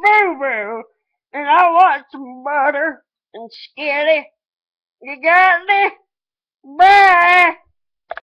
boo-boo, and I want some butter and skitty. You got me? Bye.